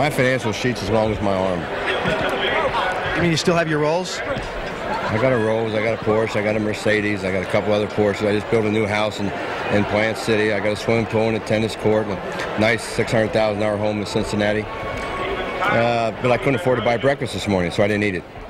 My financial sheet's as long as my arm. You mean you still have your Rolls? I got a Rolls, I got a Porsche, I got a Mercedes, I got a couple other Porsches. I just built a new house in Plant City. I got a swimming pool and a tennis court and a nice $600,000 home in Cincinnati. But I couldn't afford to buy breakfast this morning, so I didn't eat it.